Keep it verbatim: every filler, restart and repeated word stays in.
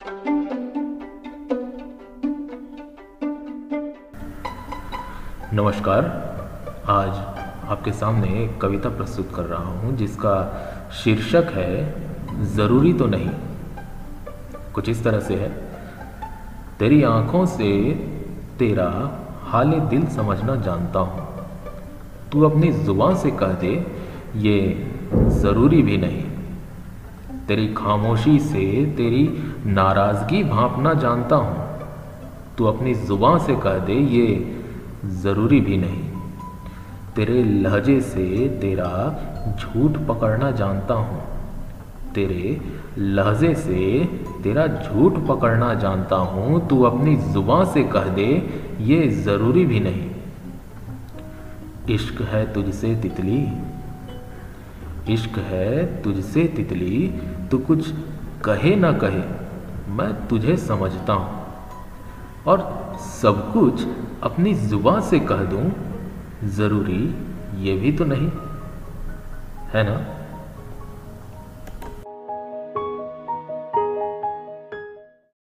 नमस्कार। आज आपके सामने एक कविता प्रस्तुत कर रहा हूँ जिसका शीर्षक है ज़रूरी तो नहीं। कुछ इस तरह से है। तेरी आँखों से तेरा हाले दिल समझना जानता हूँ, तू अपनी ज़ुबान से कह दे ये ज़रूरी भी नहीं। तेरी खामोशी से तेरी नाराज़गी भांपना जानता हूँ, तू अपनी ज़ुबान से कह दे ये ज़रूरी भी नहीं। तेरे लहजे से तेरा झूठ पकड़ना जानता हूँ, तेरे लहजे से तेरा झूठ पकड़ना जानता हूँ, तू अपनी ज़ुबान से कह दे ये ज़रूरी भी नहीं। इश्क है तुझसे तितली, इश्क है तुझसे तितली, तू कुछ कहे ना कहे मैं तुझे समझता हूँ, और सब कुछ अपनी जुबान से कह दूं ज़रूरी ये भी तो नहीं है ना।